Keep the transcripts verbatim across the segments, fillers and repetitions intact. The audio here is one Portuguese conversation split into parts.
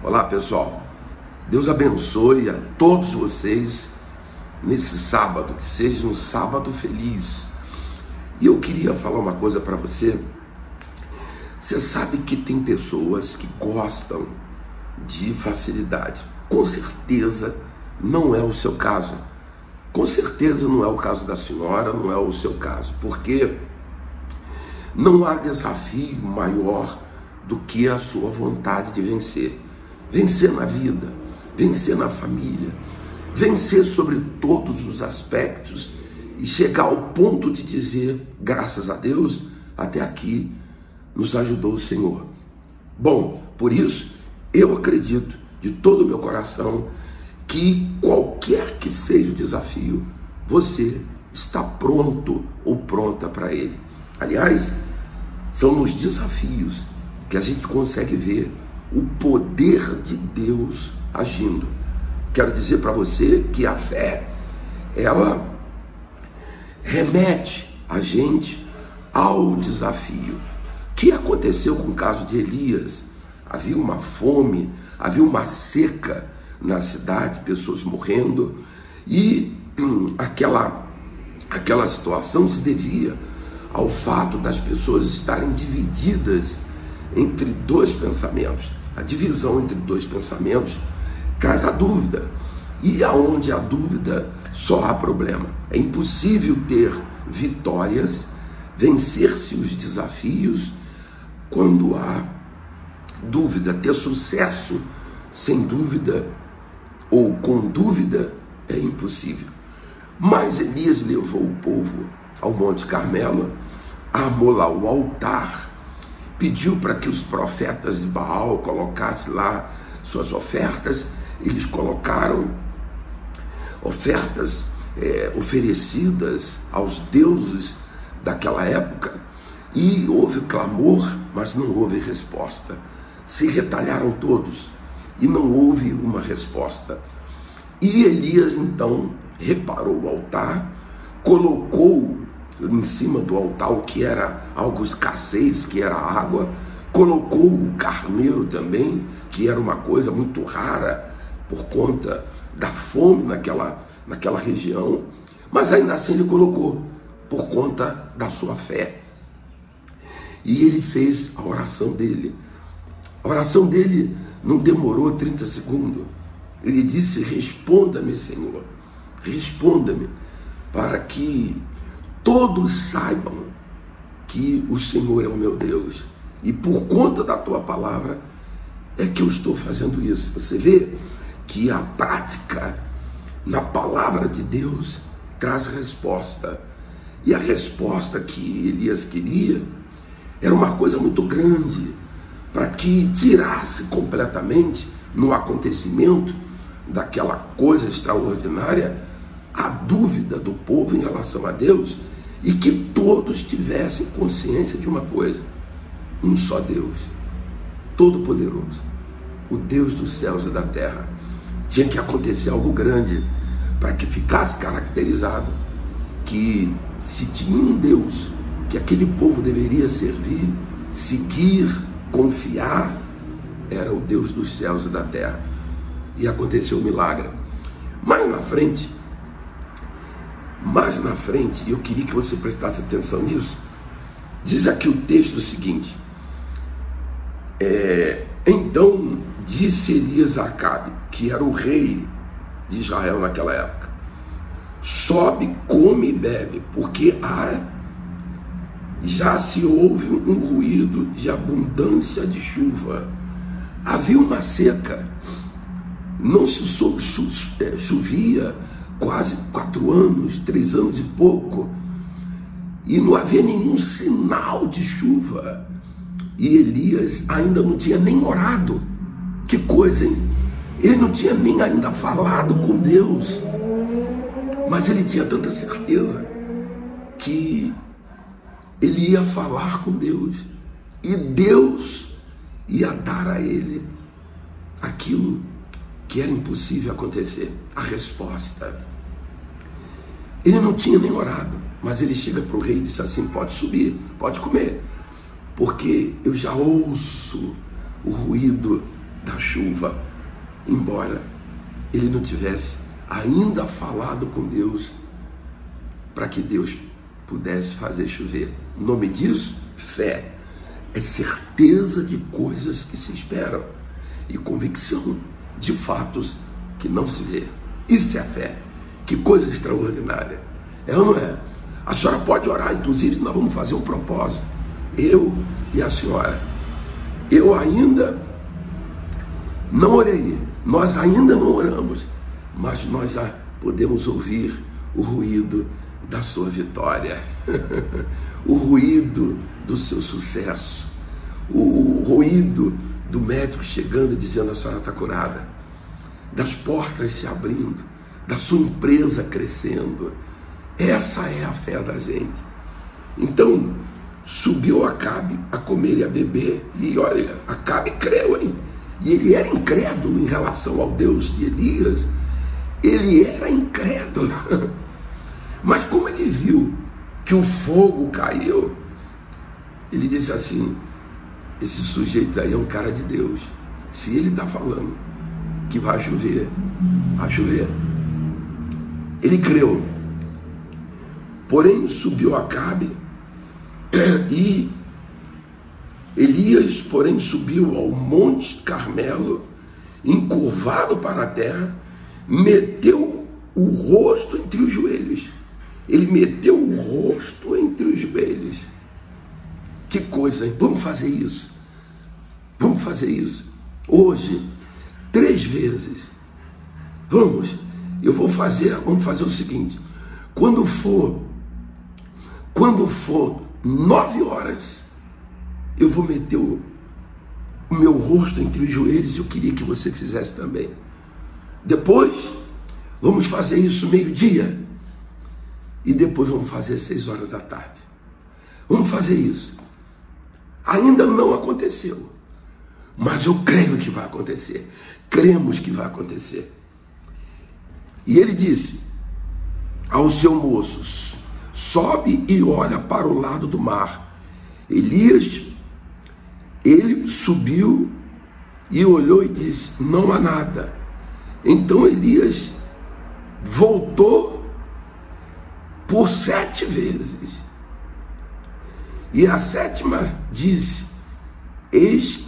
Olá pessoal, Deus abençoe a todos vocês nesse sábado, que seja um sábado feliz. E eu queria falar uma coisa para você. Você sabe que tem pessoas que gostam de facilidade. Com certeza não é o seu caso. Com certeza não é o caso da senhora, não é o seu caso, porque não há desafio maior do que a sua vontade de vencer. Vencer na vida, vencer na família, vencer sobre todos os aspectos e chegar ao ponto de dizer, graças a Deus, até aqui nos ajudou o Senhor. Bom, por isso, eu acredito de todo o meu coração que qualquer que seja o desafio, você está pronto ou pronta para ele. Aliás, são nos desafios que a gente consegue ver o poder de Deus agindo. Quero dizer para você que a fé, ela remete a gente ao desafio. O que aconteceu com o caso de Elias? Havia uma fome, havia uma seca na cidade, pessoas morrendo, e hum, aquela, aquela situação se devia ao fato das pessoas estarem divididas entre dois pensamentos. A divisão entre dois pensamentos traz a dúvida, e aonde há dúvida só há problema. É impossível ter vitórias, vencer-se os desafios quando há dúvida. Ter sucesso sem dúvida ou com dúvida é impossível. Mas Elias levou o povo ao Monte Carmelo, armou lá o altar, pediu para que os profetas de Baal colocassem lá suas ofertas. Eles colocaram ofertas é, oferecidas aos deuses daquela época, e houve clamor, mas não houve resposta. Se retalharam todos e não houve uma resposta. E Elias então reparou o altar, colocou em cima do altar o que era algo escassez, que era água, colocou o carneiro também, que era uma coisa muito rara por conta da fome naquela, naquela região, mas ainda assim ele colocou por conta da sua fé. E ele fez a oração dele. A oração dele não demorou trinta segundos. Ele disse: responda-me, Senhor, responda-me, para que todos saibam que o Senhor é o meu Deus, e por conta da tua palavra é que eu estou fazendo isso. Você vê que a prática na palavra de Deus traz resposta, e a resposta que Elias queria era uma coisa muito grande, para que tirasse completamente no acontecimento daquela coisa extraordinária a dúvida do povo em relação a Deus, e que todos tivessem consciência de uma coisa: um só Deus, todo-poderoso, o Deus dos céus e da terra. Tinha que acontecer algo grande para que ficasse caracterizado que se tinha um Deus que aquele povo deveria servir, seguir, confiar, era o Deus dos céus e da terra. E aconteceu o milagre. Mais na frente, mais na frente, eu queria que você prestasse atenção nisso, diz aqui o texto o seguinte: é, então disse Elias a Acabe, que era o rei de Israel naquela época: sobe, come e bebe, porque há, já se ouve um ruído de abundância de chuva. Havia uma seca, não se so, so, é, chovia quase quatro anos, três anos e pouco, e não havia nenhum sinal de chuva. E Elias ainda não tinha nem orado. Que coisa, hein? Ele não tinha nem ainda falado com Deus, mas ele tinha tanta certeza que ele ia falar com Deus, e Deus ia dar a ele aquilo que era impossível acontecer, a resposta. Ele não tinha nem orado, mas ele chega para o rei e diz assim: pode subir, pode comer, porque eu já ouço o ruído da chuva, embora ele não tivesse ainda falado com Deus para que Deus pudesse fazer chover. O nome disso, fé, é certeza de coisas que se esperam e convicção de fatos que não se vê. Isso é a fé. Que coisa extraordinária. É ou não é? A senhora pode orar, inclusive nós vamos fazer um propósito, eu e a senhora. Eu ainda não orei, nós ainda não oramos, mas nós já podemos ouvir o ruído da sua vitória, o ruído do seu sucesso, o ruído do médico chegando e dizendo: a senhora está curada, das portas se abrindo, da sua empresa crescendo. Essa é a fé da gente. Então, subiu Acabe a comer e a beber, e olha, Acabe creu, hein? E ele era incrédulo em relação ao Deus de Elias, ele era incrédulo. Mas como ele viu que o fogo caiu, ele disse assim: esse sujeito aí é um cara de Deus. Se ele está falando que vai chover, vai chover. Ele creu. Porém, subiu Acabe e Elias, porém, subiu ao Monte Carmelo, encurvado para a terra, meteu o rosto entre os joelhos. Ele meteu o rosto entre os joelhos. Que coisa, hein? Vamos fazer isso. Vamos fazer isso. Hoje, três vezes. Vamos. Eu vou fazer, vamos fazer o seguinte. Quando for, quando for nove horas, eu vou meter o, o meu rosto entre os joelhos e eu queria que você fizesse também. Depois, vamos fazer isso meio-dia. E depois vamos fazer seis horas da tarde. Vamos fazer isso. Ainda não aconteceu, mas eu creio que vai acontecer. Cremos que vai acontecer. E ele disse ao seu moço: sobe e olha para o lado do mar. Elias, ele subiu e olhou e disse: não há nada. Então Elias voltou por sete vezes. E a sétima disse: eis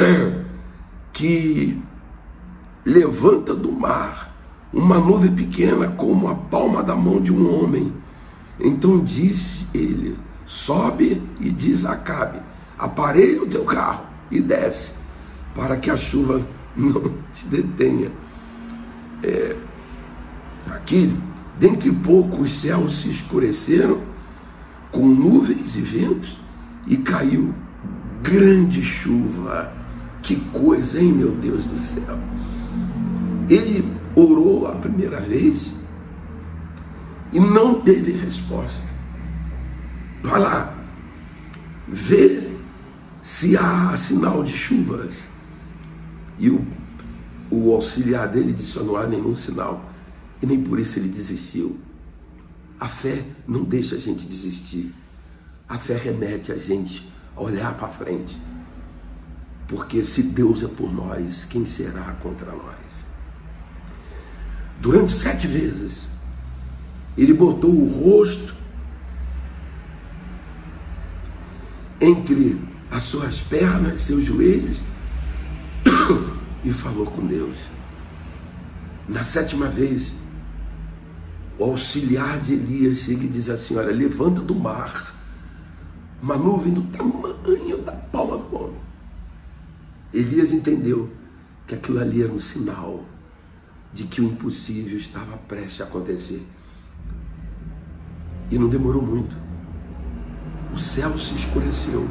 que levanta do mar uma nuvem pequena como a palma da mão de um homem. Então disse ele: sobe e diz a Acabe: aparelha o teu carro e desce, para que a chuva não te detenha. É, aqui, dentre pouco, os céus se escureceram com nuvens e ventos e caiu grande chuva. Que coisa, hein, meu Deus do céu? Ele orou a primeira vez e não teve resposta. Vai lá, vê se há sinal de chuvas. E o, o auxiliar dele disse: não há nenhum sinal. E nem por isso ele desistiu. A fé não deixa a gente desistir. A fé remete a gente a olhar para frente. Porque se Deus é por nós, quem será contra nós? Durante sete vezes, ele botou o rosto entre as suas pernas, seus joelhos, e falou com Deus. Na sétima vez, o auxiliar de Elias chega e diz assim: olha, levanta do mar uma nuvem do tamanho da palma do homem. Elias entendeu que aquilo ali era um sinal de que o impossível estava prestes a acontecer. E não demorou muito. O céu se escureceu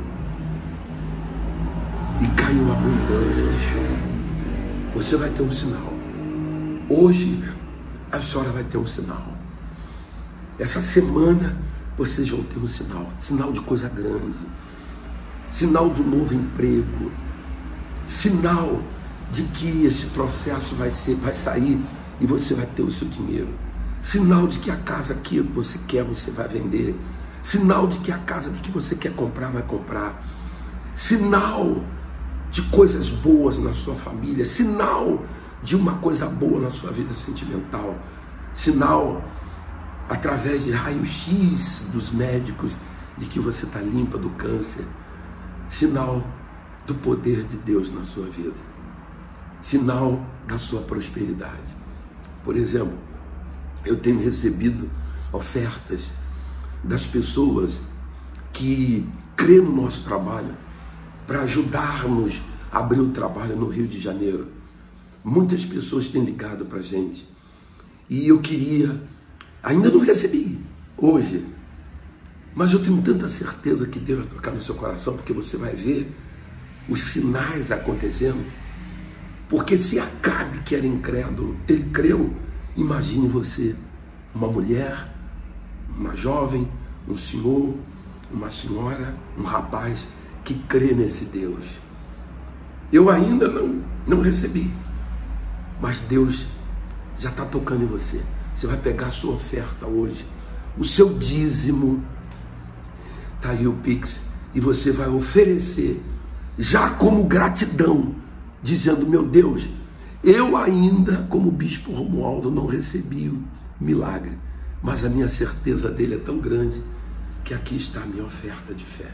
e caiu abundância de chuva. Você vai ter um sinal. Hoje a senhora vai ter um sinal. Essa semana vocês vão ter um sinal. Sinal de coisa grande. Sinal de um novo emprego. Sinal de que esse processo vai ser, vai sair e você vai ter o seu dinheiro. Sinal de que a casa que você quer, você vai vender. Sinal de que a casa de que você quer comprar, vai comprar. Sinal de coisas boas na sua família, sinal de uma coisa boa na sua vida sentimental, sinal através de raio-x dos médicos de que você está limpa do câncer, sinal do poder de Deus na sua vida, sinal da sua prosperidade. Por exemplo, eu tenho recebido ofertas das pessoas que crêem no nosso trabalho para ajudarmos a abrir o trabalho no Rio de Janeiro. Muitas pessoas têm ligado para a gente e eu queria, ainda não recebi hoje, mas eu tenho tanta certeza que Deus vai tocar no seu coração, porque você vai ver os sinais acontecendo. Porque se Acabe, que era incrédulo, ele creu, imagine você, uma mulher, uma jovem, um senhor, uma senhora, um rapaz que crê nesse Deus. Eu ainda não, não recebi, mas Deus já está tocando em você. Você vai pegar a sua oferta hoje, o seu dízimo, está aí o Pix, e você vai oferecer, já como gratidão, dizendo: meu Deus, eu ainda, como bispo Romualdo, não recebi o milagre, mas a minha certeza dele é tão grande que aqui está a minha oferta de fé.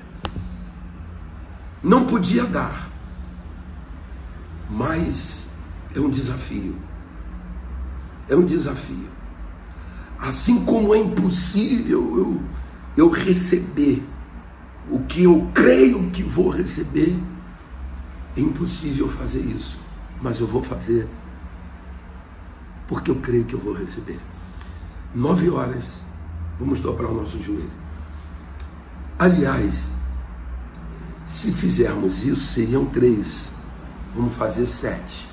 Não podia dar, mas é um desafio. É um desafio. Assim como é impossível eu, eu receber o que eu creio que vou receber, é impossível fazer isso, mas eu vou fazer porque eu creio que eu vou receber. Nove horas, vamos dobrar o nosso joelho. Aliás, se fizermos isso, seriam três. Vamos fazer sete.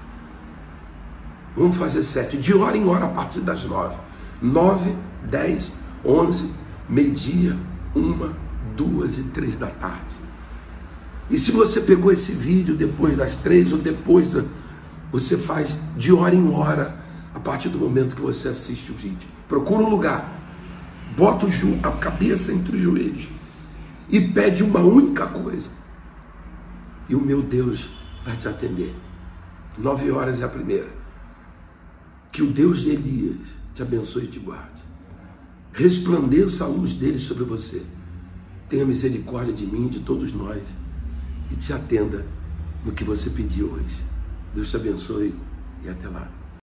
Vamos fazer sete, de hora em hora a partir das nove. Nove, dez, onze, meio-dia, uma, duas e três da tarde. E se você pegou esse vídeo depois das três ou depois, da, você faz de hora em hora a partir do momento que você assiste o vídeo. Procura um lugar, bota a cabeça entre os joelhos e pede uma única coisa. E o meu Deus vai te atender. Nove horas é a primeira. Que o Deus de Elias te abençoe e te guarde. Resplandeça a luz dele sobre você. Tenha misericórdia de mim, de todos nós, e te atenda no que você pediu hoje. Deus te abençoe e até lá.